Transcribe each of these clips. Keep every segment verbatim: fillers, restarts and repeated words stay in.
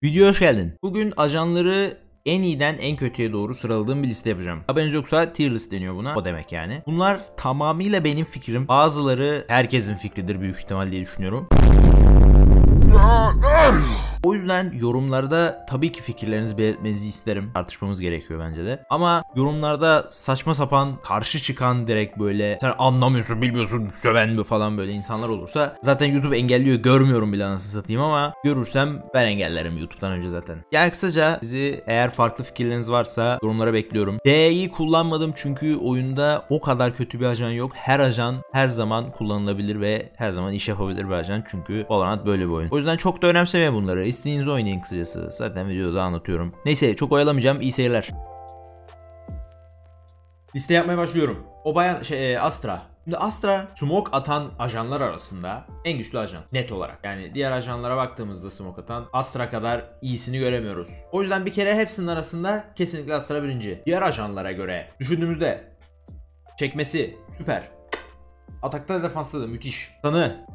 Videoya hoş geldin. Bugün ajanları en iyiden en kötüye doğru sıraladığım bir liste yapacağım. Haberiniz yoksa tier list deniyor buna. O demek yani. Bunlar tamamıyla benim fikrim. Bazıları herkesin fikridir büyük ihtimal diye düşünüyorum. O yüzden yorumlarda tabii ki fikirlerinizi belirtmenizi isterim. Tartışmamız gerekiyor bence de. Ama yorumlarda saçma sapan, karşı çıkan, direkt böyle sen anlamıyorsun, bilmiyorsun, söven bu falan böyle insanlar olursa zaten YouTube engelliyor, görmüyorum bile anasını satayım, ama görürsem ben engellerim YouTube'dan önce zaten. Yani kısaca sizi, eğer farklı fikirleriniz varsa yorumlara bekliyorum. D'yi kullanmadım çünkü oyunda o kadar kötü bir ajan yok. Her ajan her zaman kullanılabilir ve her zaman iş yapabilir bir ajan, çünkü Valorant böyle bir oyun. O yüzden çok da önemsemeyin bunları. İstediğinizi oynayın kısacası. Zaten videoda anlatıyorum. Neyse, çok oyalamayacağım. İyi seyirler. Liste yapmaya başlıyorum. O bayan şey Astra. Şimdi Astra smoke atan ajanlar arasında en güçlü ajan net olarak. Yani diğer ajanlara baktığımızda smoke atan Astra kadar iyisini göremiyoruz. O yüzden bir kere hepsinin arasında kesinlikle Astra birinci. Diğer ajanlara göre düşündüğümüzde çekmesi süper. Atakta da defansta da müthiş. Tanı.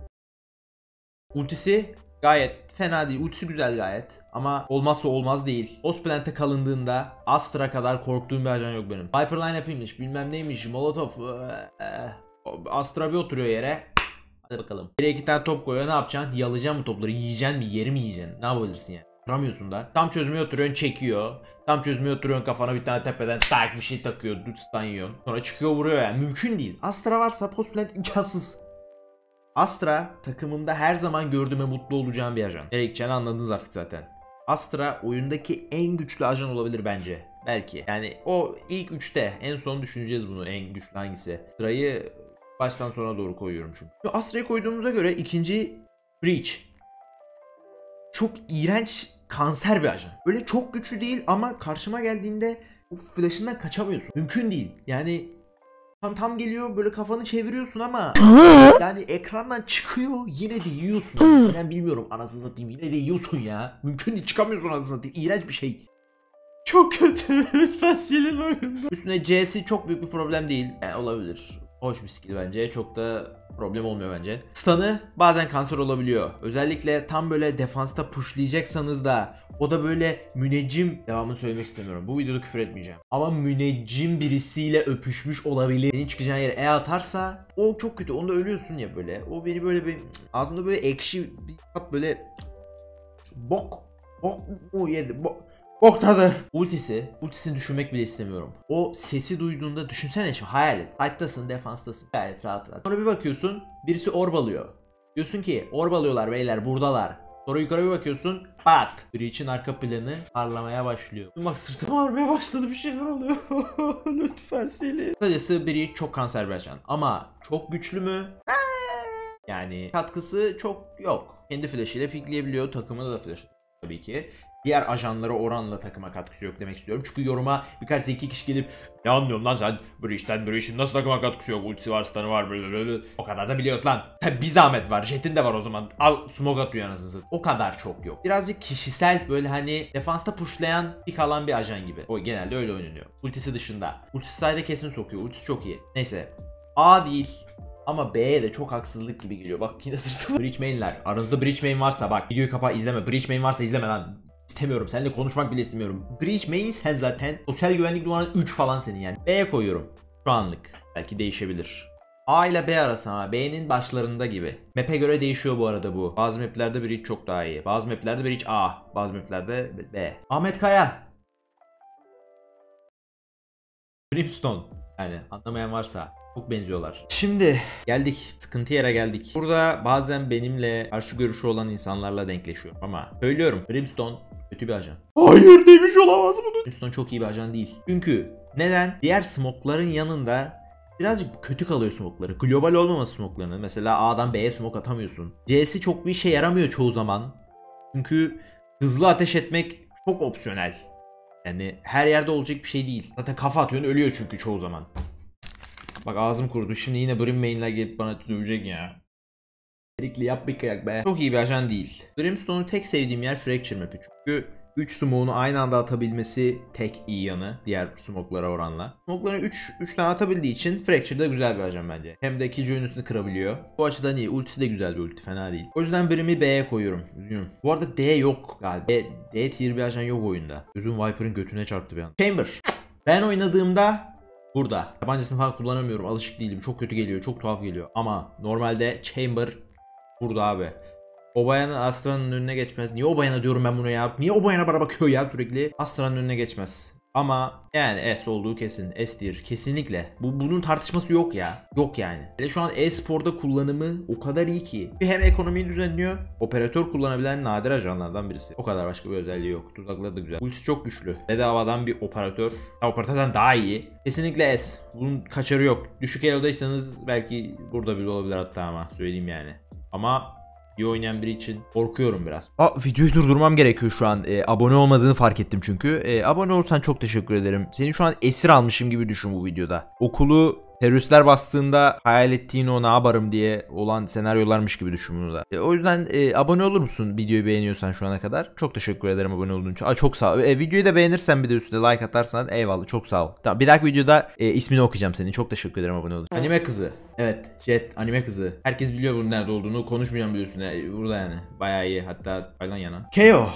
Ultisi gayet fena değil. Ultisi güzel gayet. Ama olmazsa olmaz değil. Ostplant'e kalındığında Astra kadar korktuğum bir ajan yok benim. Viperline yapayımmış, bilmem neymiş, Molotov. Astra bir oturuyor yere. Hadi bakalım. Yere iki tane top koyuyor, ne yapacaksın? Yalayacaksın mı topları? Yiyeceksin mi? Yeri mi yiyeceksin? Ne yapabilirsin yani? Duramıyorsun da. Tam çözmeye oturuyorsun, çekiyor. Tam çözmeye oturuyorsun, kafana bir tane tepeden tak bir şey takıyor. Stun yiyorsun. Sonra çıkıyor, vuruyor yani. Mümkün değil. Astra varsa postplant imkansız. Astra takımımda her zaman gördüğüme mutlu olacağım bir ajan. Nereye gideceğini anladınız artık zaten. Astra oyundaki en güçlü ajan olabilir bence. Belki. Yani o ilk üçte, en son düşüneceğiz bunu, en güçlü hangisi. Astra'yı baştan sona doğru koyuyorum çünkü. Astra'yı koyduğumuza göre ikinci Breach. Çok iğrenç, kanser bir ajan. Öyle çok güçlü değil ama karşıma geldiğinde o flash'ından kaçamıyorsun. Mümkün değil. Yani Tam tam geliyor, böyle kafanı çeviriyorsun ama yani ekrandan çıkıyor, yine de yiyorsun. Ben bilmiyorum anasını satayım, yine de yiyorsun ya. Mümkün değil, çıkamıyorsun anasını satayım. İğrenç bir şey. Çok kötü. Lütfen silin oyunda. Üstüne C'si çok büyük bir problem değil. Yani olabilir. Hoş bir skill bence. Çok da problem olmuyor bence. Stun'ı bazen kanser olabiliyor. Özellikle tam böyle defansta pushlayacaksanız da, o da böyle müneccim, devamını söylemek istemiyorum. Bu videoda küfür etmeyeceğim. Ama müneccim birisiyle öpüşmüş olabilir. Senin çıkacağın yere E atarsa o çok kötü. Onda ölüyorsun ya böyle. O beni böyle bir ağzımda böyle ekşi bir tat, böyle bok. Bok. O yedi. Bok. Bok tadı. Ultisi. Ultisini düşünmek bile istemiyorum. O sesi duyduğunda düşünsene şimdi, hayal et. Side'tasın, defanstasın. Gayet rahat rahat. Sonra bir bakıyorsun, birisi orb alıyor. Diyorsun ki orb alıyorlar beyler, buradalar. Sonra yukarı bir bakıyorsun, pat! Breach'in arka planı parlamaya başlıyor. Bak, sırtım ağrımaya başladı, bir şeyler oluyor. Lütfen silin. Kısacası Breach çok kanser bir ajan. Ama çok güçlü mü? Yani katkısı çok yok. Kendi flash'ıyla pikleyebiliyor. Takımında da flash tabii ki. Diğer ajanlara oranla takıma katkısı yok demek istiyorum. Çünkü yoruma birkaç zeki kişi gelip ne anlıyorsun lan sen Breach'ten, Breach'in nasıl takıma katkısı yok, ultisi var, stun'ı var, böyle. O kadar da biliyoruz lan. Bir zahmet var, Jet'in de var o zaman. Al smoke atıyor anasını. O kadar çok yok. Birazcık kişisel, böyle hani defansta pushlayan, pik alan bir ajan gibi. O genelde öyle oynanıyor. Ultisi dışında. Ultisi sayede kesin sokuyor. Ultisi çok iyi. Neyse. A değil. Ama B'ye de çok haksızlık gibi geliyor. Bak yine sırtım. Breach main'ler. Aranızda Breach main varsa bak videoyu kapa, izleme. Breach main varsa izleme lan. İstemiyorum. Seninle konuşmak bile istemiyorum. Breach main sen zaten. Sosyal güvenlik numaran üç falan senin yani. B'ye koyuyorum. Şu anlık. Belki değişebilir. A ile B arası ama B'nin başlarında gibi. Map'e göre değişiyor bu arada bu. Bazı maplerde Breach çok daha iyi. Bazı maplerde Breach A. Bazı maplerde B. Ahmet Kaya. Brimstone. Yani anlamayan varsa. Çok benziyorlar. Şimdi geldik. Sıkıntı yere geldik. Burada bazen benimle karşı görüşü olan insanlarla denkleşiyorum ama söylüyorum, Brimstone kötü bir ajan. Hayır demiş olamaz bunu. Brimstone çok iyi bir ajan değil. Çünkü neden? Diğer smoke'ların yanında birazcık kötü kalıyor smoke'ları. Global olmaması smoke'larını. Mesela A'dan B'ye smoke atamıyorsun. C'si çok bir işe yaramıyor çoğu zaman. Çünkü hızlı ateş etmek çok opsiyonel. Yani her yerde olacak bir şey değil. Zaten kafa atıyorsun, ölüyor çünkü çoğu zaman. Bak ağzım kurudu. Şimdi yine Brim main'ler gelip bana dövecek ya. Erikli yap bir kıyak be. Çok iyi bir ajan değil. Brimstone'u tek sevdiğim yer Fracture map'i. Çünkü üç smoke'unu aynı anda atabilmesi tek iyi yanı diğer smoke'lara oranla. Smoke'ları üç üç tane atabildiği için Fracture da güzel bir ajan bence. Hem de Killjoy'un üstünü kırabiliyor. Bu açıdan iyi. Ultisi de güzel bir ulti, fena değil. O yüzden birimi B'ye koyuyorum. Üzgünüm. Bu arada D yok galiba. D, D tier bir ajan yok oyunda. Gözüm Viper'ın götüne çarptı bir an. Chamber. Ben oynadığımda burada. Tabancasını falan kullanamıyorum. Alışık değilim. Çok kötü geliyor. Çok tuhaf geliyor. Ama normalde Chamber burada abi. Obayan'ın Astra'nın önüne geçmez. Niye Obayan'a diyorum ben bunu ya? Niye Obayan'a bana bakıyor ya sürekli? Astra'nın önüne geçmez. Ama yani S olduğu kesin. S tier. Kesinlikle. Bu, bunun tartışması yok ya. Yok yani. Hele şu an e-sporda kullanımı o kadar iyi ki. Hem ekonomiyi düzenliyor. Operatör kullanabilen nadir ajanlardan birisi. O kadar, başka bir özelliği yok. Tuzakları da güzel. Ultisi çok güçlü. Bedavadan bir operatör. Ha, operatörden daha iyi. Kesinlikle S. Bunun kaçarı yok. Düşük elodaysanız belki burada bile olabilir hatta, ama söyleyeyim yani. Ama iyi oynayan biri için korkuyorum biraz. Aa, videoyu durdurmam gerekiyor şu an. E, abone olmadığını fark ettim çünkü. E, abone olsan çok teşekkür ederim. Seni şu an esir almışım gibi düşün bu videoda. Okulu teröristler bastığında hayal ettiğin o ne yaparım diye olan senaryolarmış gibi düşün bunu da. E, o yüzden e, abone olur musun videoyu beğeniyorsan şu ana kadar? Çok teşekkür ederim abone olduğun için. Aa, çok sağ ol. E, videoyu da beğenirsen bir de üstüne like atarsan eyvallah, çok sağ ol. Tamam, bir dahaki videoda e, ismini okuyacağım senin. Çok teşekkür ederim abone olduğun için. Anime kızı. Evet, Jet anime kızı. Herkes biliyor bunun nerede olduğunu. Konuşmayacağım biliyorsun. Yani burada yani. Bayağı iyi, hatta paylan yana. K O.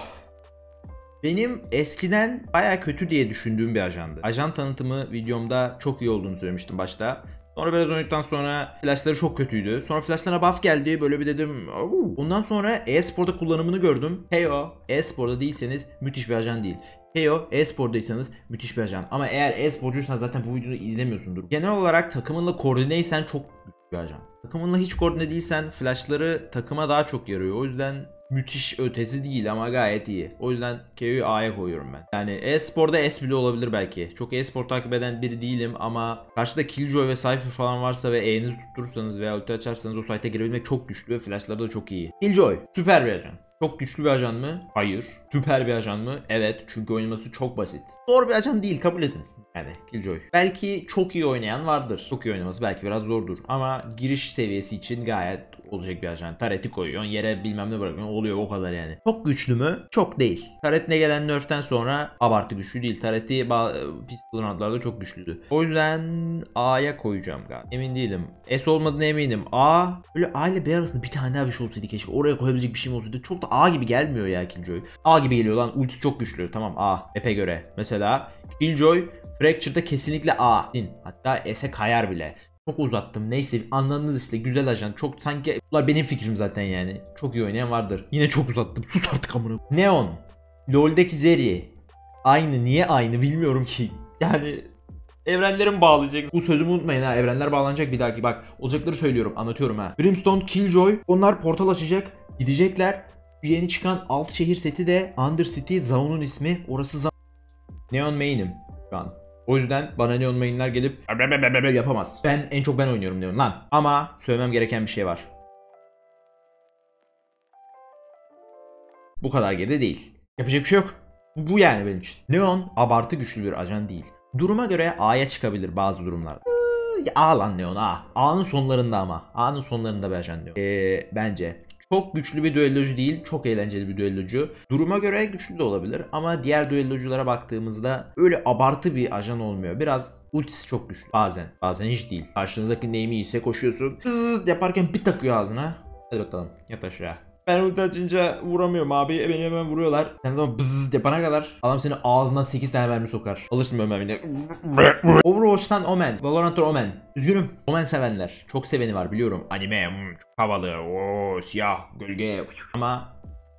Benim eskiden baya kötü diye düşündüğüm bir ajandı. Ajan tanıtımı videomda çok iyi olduğunu söylemiştim başta. Sonra biraz oynadıktan sonra flashları çok kötüydü. Sonra flashlara buff geldi. Böyle bir dedim. Au. Ondan sonra e-sporda kullanımını gördüm. K O, e-sporda değilseniz müthiş bir ajan değil. K O, e-spordaysanız müthiş bir ajan. Ama eğer e-sporcuysan zaten bu videoyu izlemiyorsundur. Genel olarak takımınla koordineysen çok güçlü bir ajan. Takımınla hiç koordine değilsen flashları takıma daha çok yarıyor. O yüzden müthiş ötesi değil ama gayet iyi. O yüzden K O'yu A'ya koyuyorum ben. Yani e-sporda S bile olabilir belki. Çok e-spor takip eden biri değilim ama karşıda Killjoy ve Cypher falan varsa ve E'nizi tutturursanız veya ulti açarsanız o site'e girebilmek çok güçlü ve flashları da çok iyi. Killjoy süper bir ajan. Çok güçlü bir ajan mı? Hayır. Süper bir ajan mı? Evet. Çünkü oynaması çok basit. Zor bir ajan değil, kabul edin. Yani Killjoy. Belki çok iyi oynayan vardır. Çok iyi oynaması belki biraz zordur. Ama giriş seviyesi için gayet olacak bir ajan. Taret'i koyuyorsun, yere bilmem ne bırakıyorsun. Oluyor, o kadar yani. Çok güçlü mü? Çok değil. Taret'ine gelen nerf'ten sonra abartı güçlü değil. Taret'i pistol roundlarda çok güçlüydü. O yüzden A'ya koyacağım galiba. Emin değilim. S olmadığına eminim. A. Böyle A ile B arasında bir tane daha bir şey olsaydı keşke. Oraya koyabilecek bir şeyim olsaydı. Çok da A gibi gelmiyor ya Killjoy. A gibi geliyor lan. Ultisi çok güçlü. Tamam, A. Map'e göre. Mesela Killjoy Fracture'da kesinlikle A. Hatta S'e kayar bile. Çok uzattım. Neyse, anladınız işte, güzel ajan. Çok sanki bunlar benim fikrim zaten yani. Çok iyi oynayan vardır. Yine çok uzattım. Sus artık amına. Neon. LoL'deki Zeri. Aynı. Niye aynı bilmiyorum ki. Yani evrenlerim bağlayacak. Bu sözümü unutmayın ha. Evrenler bağlanacak bir dahaki. Bak, olacakları söylüyorum. Anlatıyorum ha. Brimstone, Killjoy. Onlar portal açacak. Gidecekler. Yeni çıkan alt şehir seti de Undercity. Zaun'un ismi. Orası Zaun. Neon main'im şu an. O yüzden bana Neon main'ler gelip yapamaz. Ben en çok ben oynuyorum Neon lan. Ama söylemem gereken bir şey var. Bu kadar geride değil. Yapacak bir şey yok. Bu yani benim için. Neon abartı güçlü bir ajan değil. Duruma göre A'ya çıkabilir bazı durumlarda. A lan Neon A. A'nın sonlarında ama. A'nın sonlarında bir ajan Neon. Ee, bence. Çok güçlü bir düellocu değil, çok eğlenceli bir düellocu. Duruma göre güçlü de olabilir ama diğer düelloculara baktığımızda öyle abartı bir ajan olmuyor. Biraz ultisi çok güçlü bazen, bazen hiç değil. Karşınızdaki name'i ise koşuyorsun, bzzz yaparken bir takıyor ağzına. Hadi bakalım, yat aşağı. Ben ulti açınca vuramıyorum abi. Beni hemen vuruyorlar. Sen zaman bzzz yapana kadar adam seni ağzından sekiz tane mermi sokar. Alırsın böyle mermiyle. Overwatch'tan Omen. Valorant'tan Omen. Üzgünüm. Omen sevenler. Çok seveni var biliyorum. Anime. Hmm, çok havalı. Oo, siyah. Gölge. Ama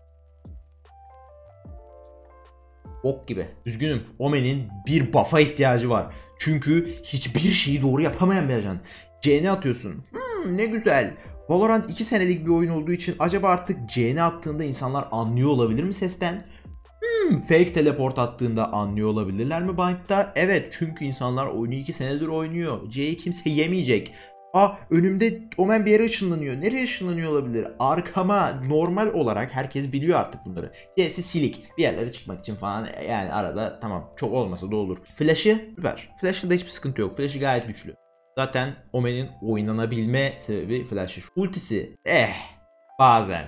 ok gibi. Üzgünüm. Omen'in bir buff'a ihtiyacı var. Çünkü hiçbir şeyi doğru yapamayan bir ajan. C N atıyorsun. Hmm, ne güzel. Valorant iki senelik bir oyun olduğu için acaba artık C N attığında insanlar anlıyor olabilir mi sesten? Hmm, fake teleport attığında anlıyor olabilirler mi Bind'da? Evet, çünkü insanlar oyunu iki senedir oynuyor. C'yi kimse yemeyecek. Aa, önümde Omen bir yere ışınlanıyor. Nereye ışınlanıyor olabilir? Arkama normal olarak herkes biliyor artık bunları. C'si silik. Bir yerlere çıkmak için falan yani arada tamam, çok olmasa da olur. Flash'ı süper. Flash'ında hiçbir sıkıntı yok. Flash'ı gayet güçlü. Zaten Omen'in oynanabilme sebebi Flash'ı. Ultisi eh bazen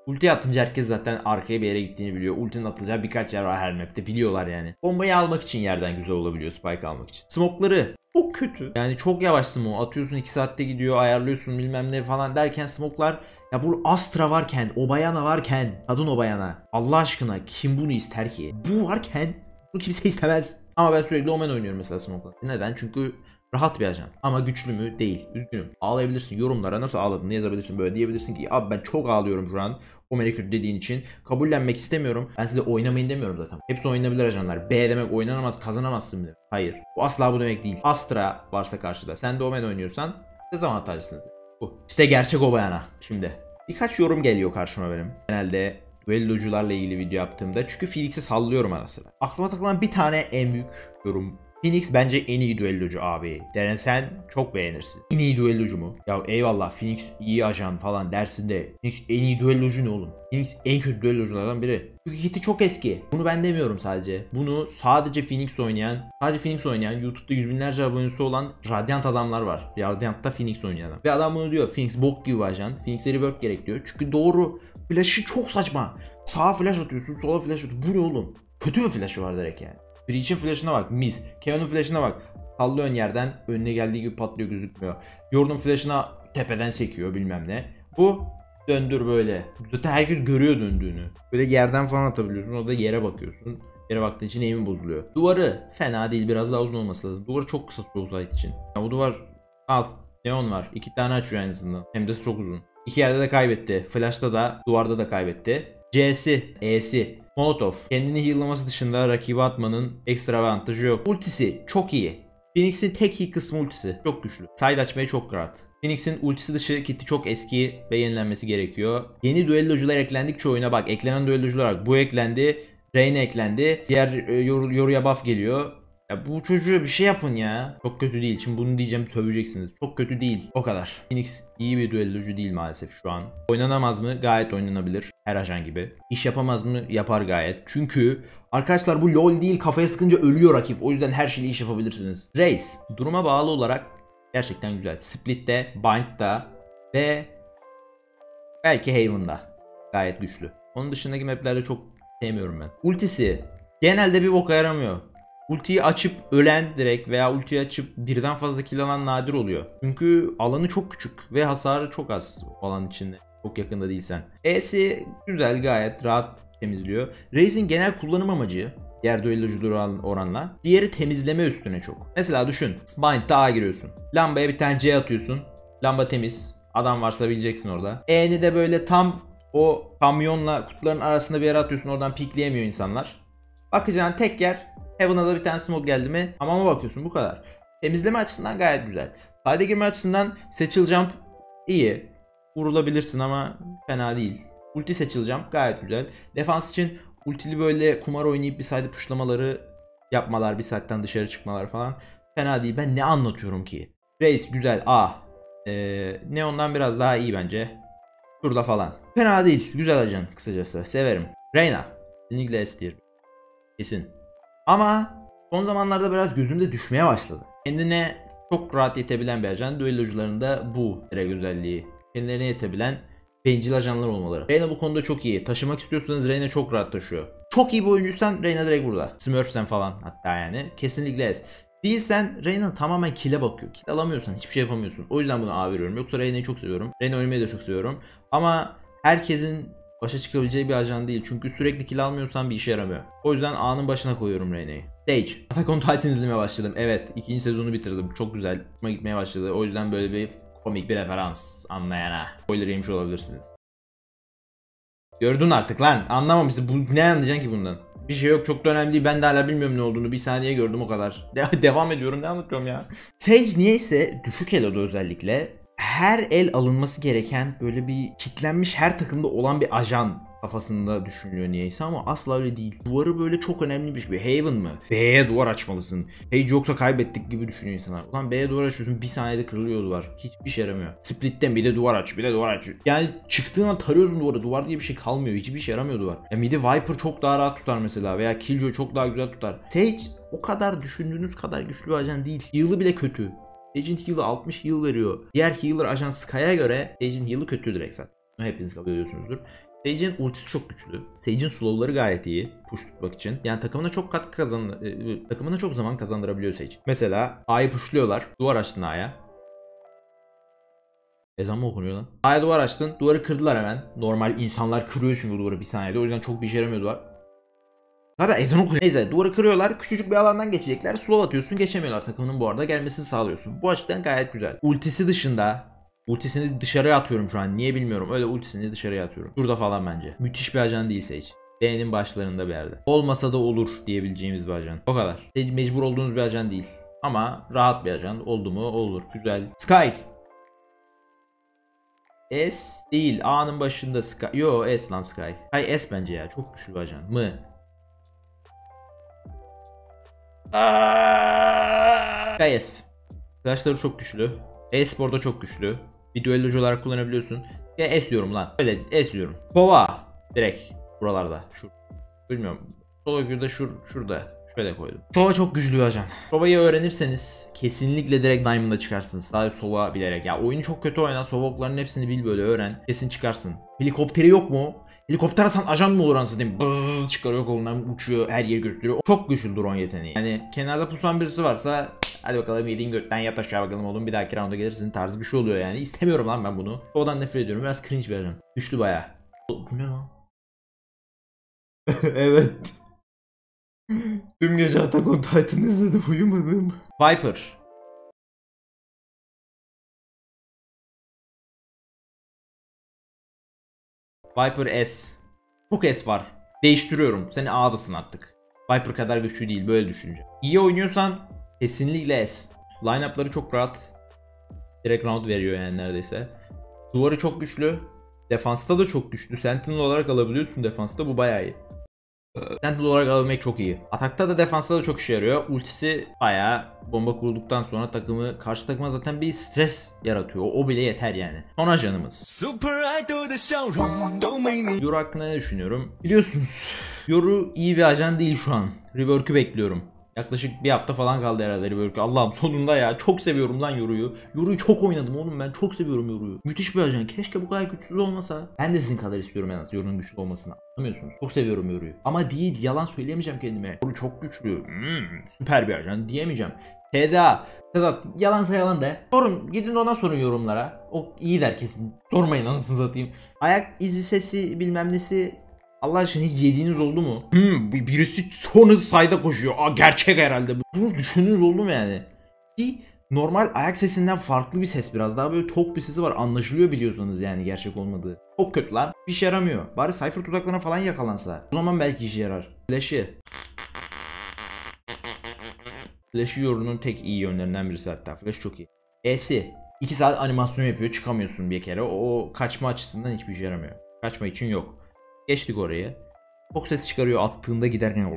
Ulti atınca herkes zaten arkaya bir yere gittiğini biliyor. Ultinin atılacağı birkaç yer var her map'te, biliyorlar yani. Bombayı almak için yerden güzel olabiliyor, spike almak için. Smoke'ları çok kötü. Yani çok yavaş smoke. Atıyorsun iki saatte gidiyor, ayarlıyorsun bilmem ne falan derken smoke'lar, ya bu Astra varken, Obayana varken, kadın Obayana, Allah aşkına kim bunu ister ki? Bu varken bunu kimse istemez. Ama ben sürekli Omen oynuyorum mesela smoke'la. Neden? Çünkü rahat bir ajan. Ama güçlü mü? Değil. Üzgünüm. Ağlayabilirsin. Yorumlara nasıl ağladığını yazabilirsin. Böyle diyebilirsin ki abi ben çok ağlıyorum şu an Omen'i kötü dediğin için. Kabullenmek istemiyorum. Ben size oynamayın demiyorum zaten. Hepsi oynanabilir ajanlar. B demek oynanamaz, kazanamazsın bile. Hayır. Bu asla bu demek değil. Astra varsa karşıda, sen de Omen oynuyorsan dezavantajlısınız. Bu. İşte gerçek Obayana. Şimdi birkaç yorum geliyor karşıma benim. Genelde düellocularla ilgili video yaptığımda. Çünkü Phoenix'i sallıyorum ara sıra. Aklıma takılan bir tane en büyük yorum. Phoenix bence en iyi düellocu abi. Deren sen çok beğenirsin. En iyi düellocu mu? Ya eyvallah Phoenix iyi ajan falan dersin de Phoenix en iyi düellocu ne oğlum? Phoenix en kötü düelloculardan biri. Çünkü hiti çok eski. Bunu ben demiyorum sadece. Bunu sadece Phoenix oynayan, sadece Phoenix oynayan, YouTube'da yüz binlerce abonesi olan Radiant adamlar var. Radiant'ta Phoenix oynayan adam. Ve adam bunu diyor. Phoenix bok gibi ajan. Phoenix'e rework gerek diyor. Çünkü doğru. Flash'ı çok saçma. Sağa flash atıyorsun, sola flash atıyorsun. Bu ne oğlum? Kötü bir flash'ı var direkt yani. Breach'in flash'ına bak, mis. Kevin'in flash'ına bak. Sallıyor ön yerden, önüne geldiği gibi patlıyor, gözükmüyor. Jordan flash'ına tepeden sekiyor bilmem ne. Bu döndür böyle. Zaten herkes görüyor döndüğünü. Böyle yerden falan atabiliyorsun, o da yere bakıyorsun. Yere baktığı için aim'in bozuluyor. Duvarı fena değil, biraz daha uzun olması lazım. Duvarı çok kısa Soulside için. Ya bu duvar al. Neon var. İki tane açıyor aynısından. Hem de çok uzun. İki yerde de kaybetti. Flash'ta da, duvarda da kaybetti. C'si, E'si, Molotov. Kendini heal'laması dışında rakibi atmanın ekstra avantajı yok. Ultisi çok iyi. Phoenix'in tek iyi kısmı ultisi. Çok güçlü. Side açmaya çok rahat. Phoenix'in ultisi dışı kiti çok eski ve yenilenmesi gerekiyor. Yeni düellocular eklendikçe oyuna bak. Eklenen düellocular bak. Bu eklendi. Reyna eklendi. Diğer e, yor, yoruya buff geliyor. Ya bu çocuğu bir şey yapın ya. Çok kötü değil. Şimdi bunu diyeceğim, söveceksiniz. Çok kötü değil. O kadar. Phoenix iyi bir düellocu değil maalesef şu an. Oynanamaz mı? Gayet oynanabilir. Her ajan gibi. İş yapamaz mı? Yapar gayet. Çünkü arkadaşlar bu LoL değil, kafaya sıkınca ölüyor rakip. O yüzden her şeyle iş yapabilirsiniz. Raze duruma bağlı olarak gerçekten güzel. Split'te, Bind'da ve belki Haven'da gayet güçlü. Onun dışındaki maplerde çok sevmiyorum ben. Ultisi genelde bir boka yaramıyor. Ultiyi açıp ölen direkt veya ultiyi açıp birden fazla kill alan nadir oluyor. Çünkü alanı çok küçük ve hasarı çok az o alan içinde. Çok yakında değilsen. E'si güzel, gayet rahat temizliyor. Raze'in genel kullanım amacı diğer düellocular oranla diğeri temizleme üstüne çok. Mesela düşün. Bind'da A giriyorsun. Lambaya bir tane C atıyorsun. Lamba temiz. Adam varsa bileceksin orada. E'ni de böyle tam o kamyonla kutuların arasında bir yere atıyorsun. Oradan pikleyemiyor insanlar. Bakacağın tek yer Heaven'a da bir tane smoke geldi mi hamama bakıyorsun, bu kadar. Temizleme açısından gayet güzel. Side'e girme açısından Satchel Jump iyi. Vurulabilirsin ama fena değil. Ulti Satchel Jump gayet güzel. Defans için ultili böyle kumar oynayıp bir side pushlamaları yapmalar, bir saatten dışarı çıkmalar falan fena değil. Ben ne anlatıyorum ki? Raze güzel A. Ee, Neon'dan biraz daha iyi bence. Şurada falan. Fena değil. Güzel ajan kısacası. Severim. Reyna. Kesinlikle S tier. Kesin. Ama son zamanlarda biraz gözümde düşmeye başladı. Kendine çok rahat yetebilen bir ajan. Düellocularında bu direkt özelliği. Kendilerine yetebilen bencil ajanlar olmaları. Reyna bu konuda çok iyi. Taşımak istiyorsanız Reyna çok rahat taşıyor. Çok iyi bir oyuncuysan Reyna direkt burada. Smurfsen falan hatta yani. Kesinlikle S. Değilsen Reyna tamamen kill'e bakıyor. Kill alamıyorsan hiçbir şey yapamıyorsun. O yüzden buna A veriyorum. Yoksa Reyna'yı çok seviyorum. Reyna oynamayı da çok seviyorum. Ama herkesin başa çıkabileceği bir ajan değil. Çünkü sürekli kill almıyorsan bir işe yaramıyor. O yüzden A'nın başına koyuyorum Reyna'yı. Sage. Attack on Titan izlemeye başladım. Evet. ikinci sezonu bitirdim. Çok güzel. Hoşuma gitmeye başladı. O yüzden böyle bir komik bir referans anlayana. Spoiler yemiş olabilirsiniz. Gördün artık lan. Anlamamışsın. Bu, ne anlayacaksın ki bundan? Bir şey yok. Çok da önemli değil. Ben de hala bilmiyorum ne olduğunu. Bir saniye gördüm o kadar. De devam ediyorum. Ne anlatıyorum ya? Sage niyeyse düşük elo'da özellikle her el alınması gereken böyle bir kitlenmiş her takımda olan bir ajan kafasında düşünülüyor niyeyse ama asla öyle değil. Duvarı böyle çok önemli bir şey. Haven mı? B'ye duvar açmalısın. Hey yoksa kaybettik gibi düşünüyor insanlar. Ulan B'ye duvar açıyorsun, bir saniyede kırılıyor duvar. Hiçbir şey yaramıyor. Split'ten bir de duvar aç, bir de duvar aç. Yani çıktığında tarıyorsun duvarı. Duvar diye bir şey kalmıyor. Hiçbir şey yaramıyor duvar. Ya midi Viper çok daha rahat tutar mesela veya Killjoy çok daha güzel tutar. Sage o kadar düşündüğünüz kadar güçlü bir ajan değil. Heal'ı bile kötü. Sage'in heal'ı altmış heal veriyor. Diğer healer ajan Sky'a göre Sage'in heal'ı kötü direkt zaten. Hepiniz kabul ediyorsunuzdur. Sage'in ultisi çok güçlü. Sage'in slow'ları gayet iyi push tutmak için. Yani takımına çok katkı kazan e, takımına çok zaman kazandırabiliyor Sage. Mesela A'yı pushluyorlar. Duvar açtın A'ya. Ezan mı okunuyor lan? A'ya duvar açtın. Duvarı kırdılar hemen. Normal insanlar kırıyor çünkü duvarı bir saniyede. O yüzden çok bir işe yaramıyor duvar. Hatta ezan okunuyor. Neyse duvarı kırıyorlar. Küçücük bir alandan geçecekler. Slow atıyorsun. Geçemiyorlar. Takımının bu arada gelmesini sağlıyorsun. Bu açıdan gayet güzel. Ultisi dışında. Ultisini dışarıya atıyorum şu an. Niye bilmiyorum. Öyle ultisini dışarıya atıyorum. Şurada falan bence. Müthiş bir ajan değil Sage. B'nin başlarında bir yerde. Olmasa da olur diyebileceğimiz bir ajan. O kadar. Sage mecbur olduğunuz bir ajan değil. Ama rahat bir ajan. Oldu mu? Olur. Güzel. Sky. S değil. A'nın başında Sky. Yo S lan Sky. Sky S bence ya. Çok güçlü bir ajan. Mı? Sky S. Flashları çok güçlü. E-sporda çok güçlü. Bir düellocu olarak kullanabiliyorsun. Sky S diyorum lan. Öyle S diyorum. Kova. Direkt. Buralarda. Şu. Bilmiyorum. Solo queue'da şur şurada. Şöyle koydum. Sova çok güçlü bir ajan. Sova'yı öğrenirseniz kesinlikle direkt Diamond'a çıkarsınız. Sadece Sova bilerek. Ya oyunu çok kötü oynan. Sova oklarının hepsini bil böyle öğren. Kesin çıkarsın. Helikopteri yok mu? Helikopter atan ajan mı olur anasını diyeyim? Bzzz çıkarıyor kolundan uçuyor. Her yeri gösteriyor. Çok güçlü drone yeteneği. Yani kenarda pusan birisi varsa hadi bakalım yediğin götten yat aşağı bakalım oğlum bir dahaki rounda gelirsin tarzı bir şey oluyor yani. İstemiyorum lan ben bunu. Sova'dan nefret ediyorum. Biraz cringe bir ajan. Güçlü bayağı. Bu ne lan? Evet. Tüm gece Attack on Titan izledim uyumadım. Viper. Viper S. Çok S var. Değiştiriyorum. Seni A'dasın artık. Viper kadar güçlü değil böyle düşünce. İyi oynuyorsan kesinlikle S. Line-up'ları çok rahat. Direkt round veriyor yani neredeyse. Duvarı çok güçlü. Defansta da çok güçlü. Sentinel olarak alabiliyorsun defansta bu bayağı iyi. Sentinel olarak alabilmek çok iyi. Atakta da defansta da çok işe yarıyor. Ultisi bayağı bomba kurulduktan sonra takımı karşı takıma zaten bir stres yaratıyor. O bile yeter yani. Son ajanımız. Yoru hakkında ne düşünüyorum? Biliyorsunuz Yoru iyi bir ajan değil şu an. Rework'ü bekliyorum. Yaklaşık bir hafta falan kaldı herhalde Rework'ü. Allah'ım sonunda ya. Çok seviyorum lan Yoru'yu. Yoru'yu çok oynadım oğlum ben. Çok seviyorum Yoru'yu. Müthiş bir ajan. Keşke bu kadar güçsüz olmasa. Ben de sizin kadar istiyorum en az Yoru'nun güçlü olmasını. Anlamıyorsunuz. Çok seviyorum Yoru'yu. Ama değil. Yalan söyleyemeyeceğim kendime. Yoru çok güçlü. Hmm, süper bir ajan diyemeyeceğim. T D A. Sedat yalansa yalan de. Sorun. Gidin ona sorun yorumlara. O iyi der kesin. Sormayın anasını satayım. Ayak izi sesi bilmem nesi. Allah aşkına hiç yediğiniz oldu mu? Hmm, birisi sonra sayda koşuyor. Aa gerçek herhalde bu. Bunu düşündüğünüz oldu mu yani? Ki normal ayak sesinden farklı bir ses biraz daha böyle tok bir sesi var. Anlaşılıyor biliyorsanız yani gerçek olmadığı. Çok kötü lan. Bir şey yaramıyor. Bari Cypher tuzaklarına falan yakalansa. O zaman belki işe yarar. Flash'ı. Flash'ı Yoru'nun tek iyi yönlerinden birisi hatta. Flash çok iyi. E'si. iki saat animasyon yapıyor. Çıkamıyorsun bir kere. O kaçma açısından hiçbir işe yaramıyor. Kaçma için yok. Geçtik orayı. Çok ses çıkarıyor attığında giderken.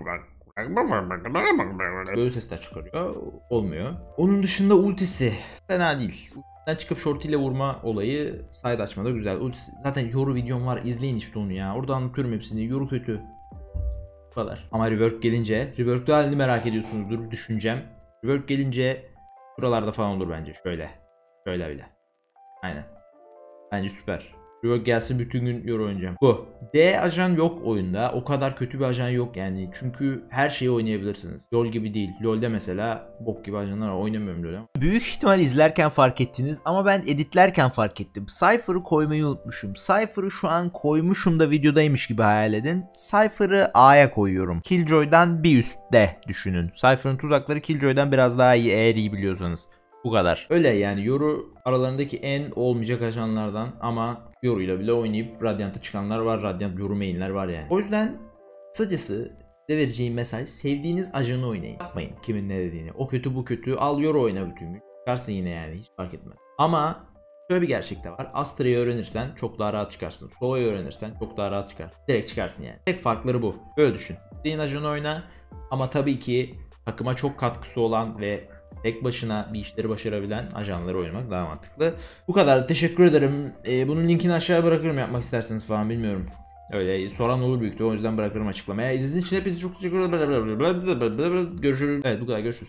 Böyle sesler çıkarıyor. Olmuyor. Onun dışında ultisi fena değil. Ultiden çıkıp short ile vurma olayı side açmada güzel. Ultisi, zaten Yoru videom var. İzleyin işte onu ya. Orada anlatıyorum hepsini. Yoru kötü. Bu kadar. Ama rework gelince. Rework'ta halini merak ediyorsunuzdur. Düşüncem. Rework gelince buralarda falan olur bence. Şöyle. Şöyle bile. Aynen. Bence süper. Rework gelsin bütün gün Yoru oynayacağım. Bu. D ajan yok oyunda. O kadar kötü bir ajan yok yani. Çünkü her şeyi oynayabilirsiniz. LoL gibi değil. LoL'de mesela bok gibi ajanlar var. Oynamıyorum LoL'e. Büyük ihtimal izlerken fark ettiniz ama ben editlerken fark ettim. Cypher'ı koymayı unutmuşum. Cypher'ı şu an koymuşum da videodaymış gibi hayal edin. Cypher'ı A'ya koyuyorum. Killjoy'dan bir üstte düşünün. Cypher'ın tuzakları Killjoy'dan biraz daha iyi eğer iyi biliyorsanız. Bu kadar. Öyle yani Yoru aralarındaki en olmayacak ajanlardan ama Yoru'yla bile oynayıp Radiant'a çıkanlar var. Radiant Yoru main'ler var yani. O yüzden kısacası size vereceğim mesaj sevdiğiniz ajanı oynayın. Yapmayın kimin ne dediğini. O kötü bu kötü al Yoru oyna bütün gün. Çıkarsın yine yani hiç fark etmez. Ama şöyle bir gerçek de var. Astra'yı öğrenirsen çok daha rahat çıkarsın. Sova'yı öğrenirsen çok daha rahat çıkarsın. Direkt çıkarsın yani. Tek farkları bu. Böyle düşün. Sevdiğin ajanı oyna ama tabii ki takıma çok katkısı olan ve tek başına bir işleri başarabilen ajanları oynamak daha mantıklı. Bu kadar. Teşekkür ederim. Ee, bunun linkini aşağıya bırakırım yapmak isterseniz falan bilmiyorum. Öyle soran olur büyük ihtimalle o yüzden bırakırım açıklamaya. İzlediğiniz için hepinize çok teşekkür ederim. Görüşürüz. Evet bu kadar görüşürüz.